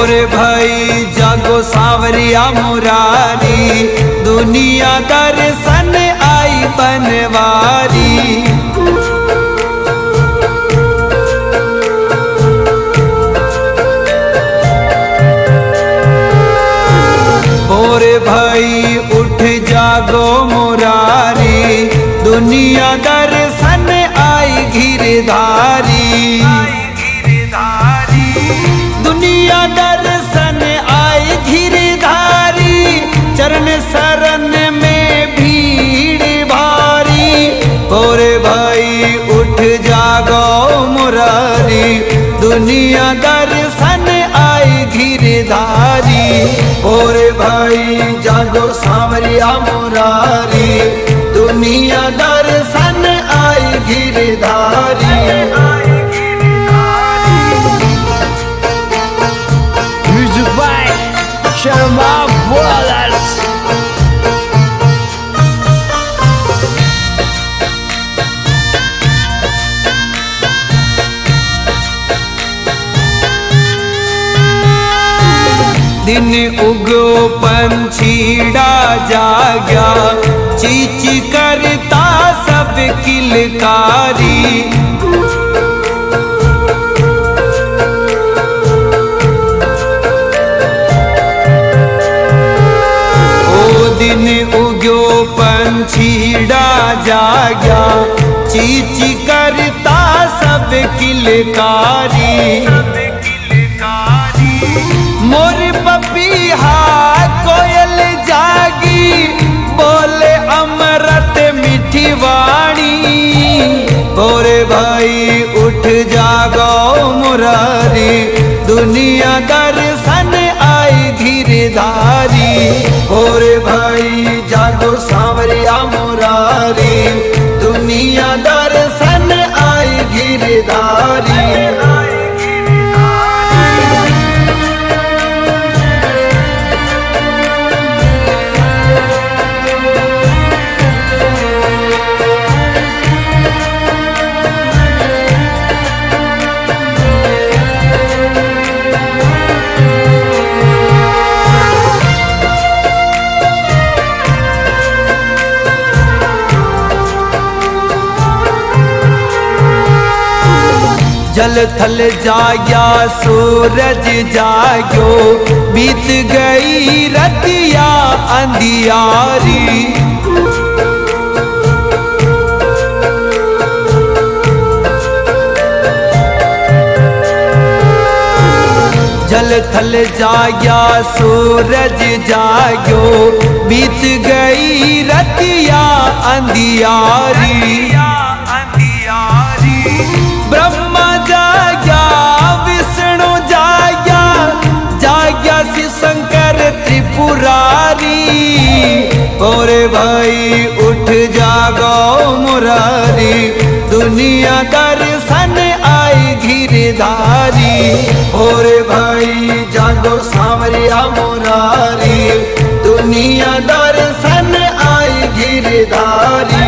और भाई जागो सांवरिया मुरारी, दुनिया दर्शन आई बनवारी। और भाई उठ जागो मुरारी, दुनिया दर्शन आई गिरधारी। दुनिया दर्शन आई गिरधारी, चरण शरण में भीड़ भारी। और भाई उठ जागो मुरारी, दुनिया दर्शन आई गिरधारी। और भाई जागो सांवरिया मुरारी, दुनिया दर्शन आई Girdhari. Music by Sharma Brothers। दिन उगो पंछीड़ा जाग्या, चीची करता सब किलकारी। ओ दिन उगो पंछीड़ा जाग्या, चीची करता सब किलकारी। मोर पपीहा कोयल जागी, बोले अमृत मीठी वाणी। और भाई उठ जागो मुरारी, दुनिया दर्शन आई गिरधारी। और भाई जागो सांवरिया मुरारी, दुनिया दर्शन आई गिरधारी। जल थल जाग्या सूरज जाग्यो, बीत गई रतिया अंधियारी। जल थल जाग्या सूरज जाग्यो, बीत गई रतिया अंधियारी। ब्रह्मा जाग्या विष्णु जाग्या, जाग्या शिव शंकर त्रिपुरारी। और भाई उठ जागो मुरारी, दुनिया दर्शन आई गिरधारी। और भाई जागो सांवरिया मुरारी, दुनिया दर्शन आई गिरधारी।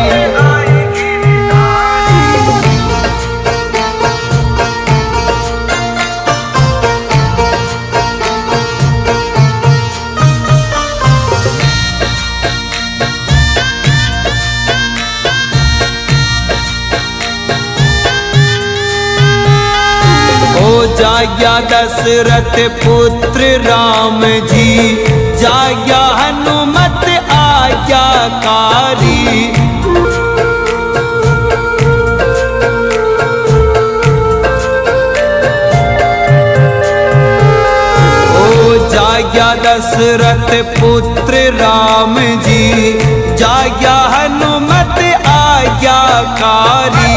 जाग्या दशरथ पुत्र राम जी, जाग्या हनुमत आज्ञाकारी। ओ जाग्या दशरथ पुत्र राम जी, जाग्या हनुमत आज्ञाकारी।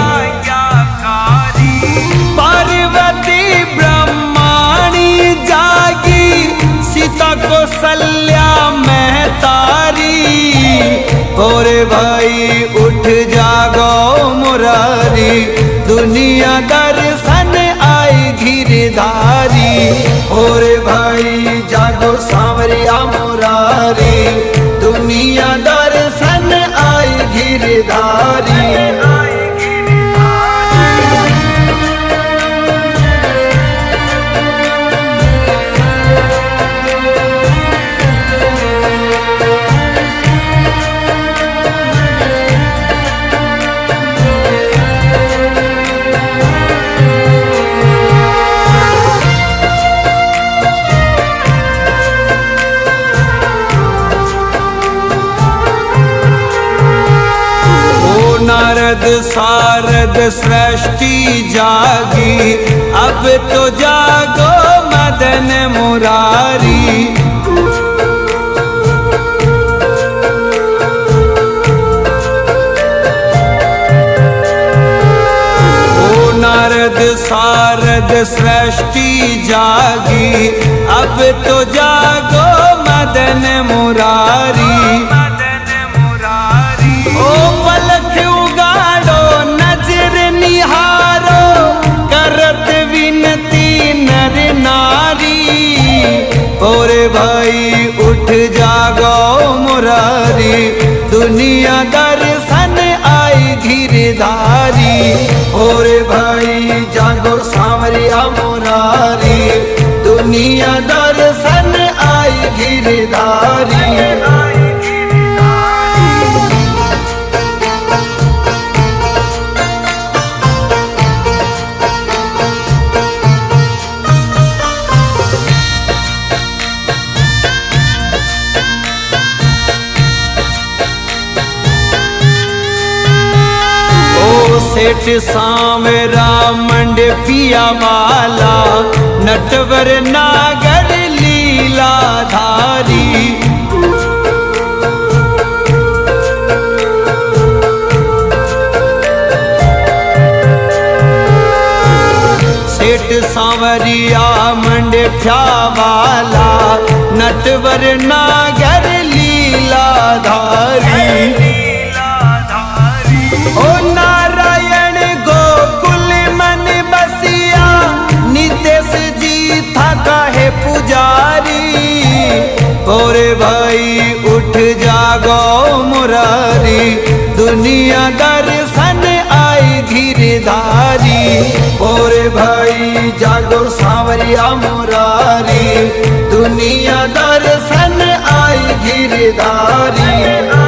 पार्वती ब्रह्माणी जागी, सीता कौशल्या महतारी। और भाई उठ जागो मुरारी, दुनिया दर्शन आई गिरधारी। और भाई जागो सांवरिया मुरारी, दुनिया दर्शन आई गिरधारी। सारद सृष्टि जागी, अब तो जागो मदन मुरारी। नारद सारद सृष्टि जागी, अब तो जागो मदन मुरारी। ओ पलक उगाड़ो नजर निहारो, करत विनती नर नारी। और भाई उठ जागो मुरारी, दुनिया दर्शन आई गिरधारी। और भाई जागो सांवरिया मुरारी, दुनिया दर्शन आई गिरधारी। सेठ सांवरा मंडपिया वाला, नटवर नागर लीला धारी। सेठ सांवरिया मंडपिया वाला, नटवर नागर लीला धारी। ओ नारायण गोकुल मन बसिया, नितेश जी था काहे पुजारी। और भाई उठ जागो मुरारी, दुनिया दर्शन आई गिरधारी। और भाई जागो सांवरिया मुरारी, दुनिया दर्शन आई गिरधारी।